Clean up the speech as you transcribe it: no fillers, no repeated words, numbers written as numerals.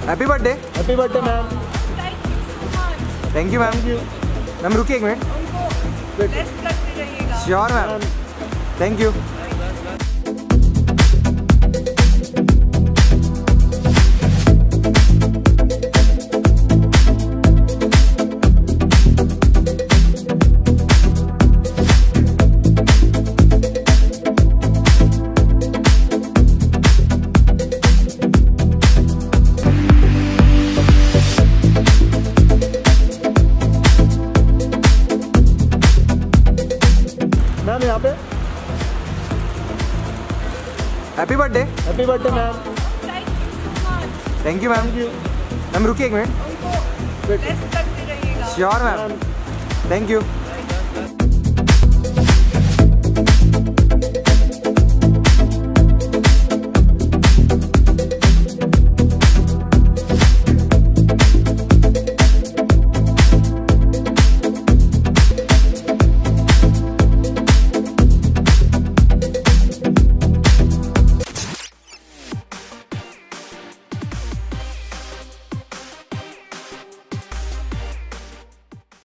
Happy birthday. Happy birthday ma'am. Thank you ma'am. Ma'am रुकिए एक minute. Sure ma'am, thank you. Ma'am यहाँ पे। Happy birthday. Happy birthday ma'am. Thank you ma'am. Ma'am रुकिए एक minute. Sure ma'am, thank you.